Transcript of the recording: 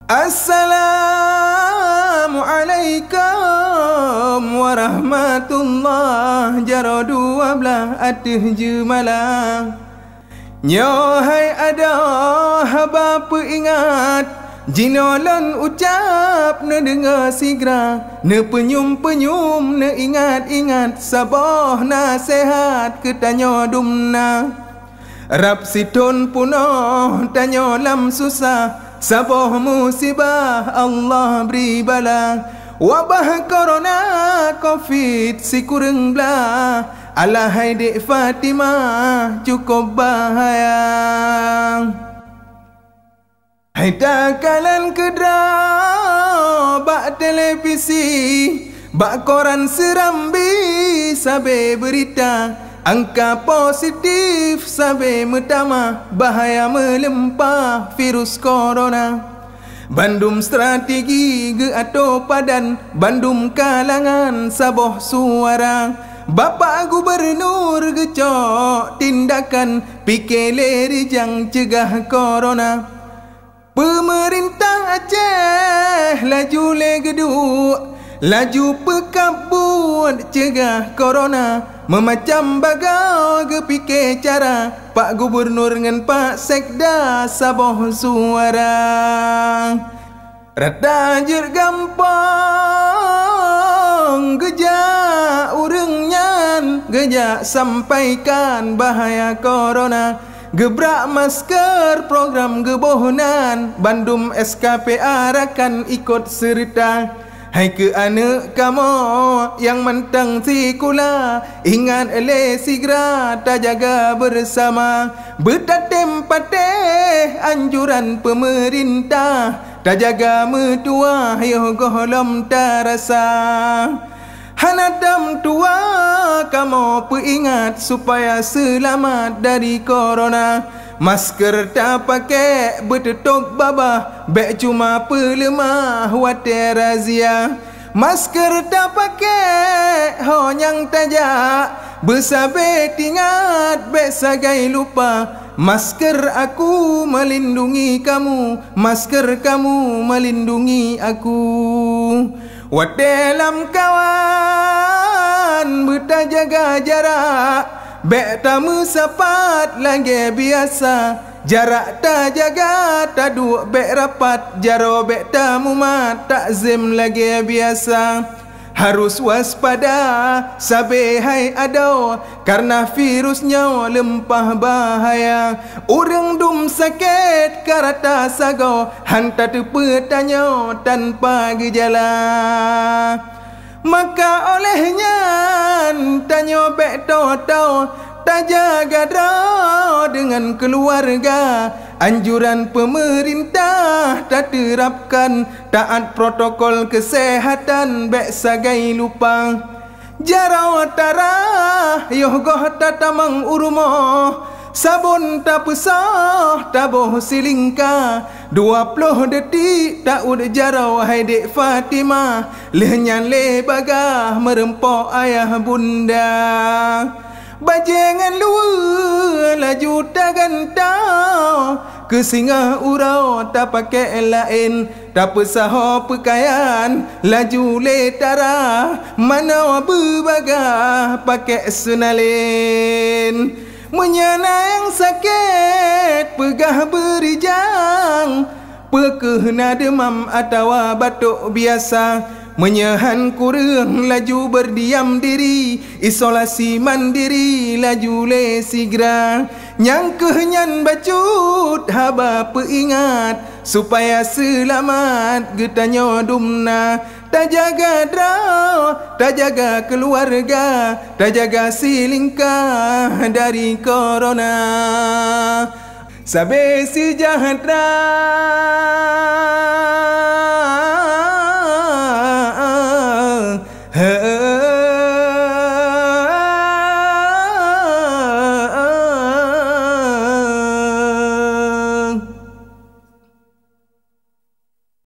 Assalamualaikum warahmatullah jaro 12 atih jemalah. Nyohai ada haba peingat jinolan ucap ne dengar sigra ne penyum-penyum ne ingat-ingat saboh nasihat ketanyo dumna. Rab situn punoh tanyo lam susah saboh musibah Allah beri bala. Wabah corona covid si kurang belah alahai dek Fatimah cukup bahaya. Hai takalan kedra bak televisi bak koran serambi sabe berita angka positif sabe metama bahaya melempah virus corona. Bandung strategi ge atau padan Bandung kalangan saboh suara. Bapak Gubernur gecok tindakan pikele rijang cegah corona. Pemerintah Aceh laju legeduk laju pekabut cegah corona. Memacam bagau gepike cara Pak Gubernur dengan Pak Sekda saboh suara. Rata jer gampang gejak urengnya gejak sampaikan bahaya corona. Gebrak masker program gebohnan Bandung SKP arakan ikut serta. Hai ke anak kamu yang mentang sikula ingat ele sigra tak jaga bersama. Betatem pateh anjuran pemerintah tak jaga metua yo golom tarasa. Hanadam tua kamu peingat supaya selamat dari corona. Masker tak pakai bertutup babah beg cuma pelemah water razia. Masker tak pakai honyang tajak bersabe tingat beg sagai lupa. Masker aku melindungi kamu, masker kamu melindungi aku. Wadalam kawan bertajaga jarak bek tamu sapat lagi biasa. Jarak tak jaga tak duk bek rapat. Jaro bek tamu mat takzim lagi biasa. Harus waspada sabe hai ado karena virusnya lempah bahaya. Urang dum sakit karata sago hantar petanya tanpa gejala. Maka olehnya tanya bek tau tak jaga dah dengan keluarga. Anjuran pemerintah tak terapkan taat protokol kesehatan bek sagai lupa. Jarau tarah yoh goh tatamang urumoh sabun tak pesah taboh silingka. 20 detik tak ud jarau hai dek Fatimah lehnyan le bagah merempok ayah bunda. Bajengan luar laju tak gantau ke singa urau tak pakai lain. Tak pesah pakaian laju letara mana berbagah pakai senalin. Menyana yang sakit pegah berijang pekehna demam atau batuk biasa. Menyahan kurang laju berdiam diri isolasi mandiri laju le sigra. Nyangkehnyan bacut haba peingat supaya selamat getanyo dumna. Tak jaga draw, tak jaga keluarga, tak jaga silingkah dari corona. Sabe sejahtera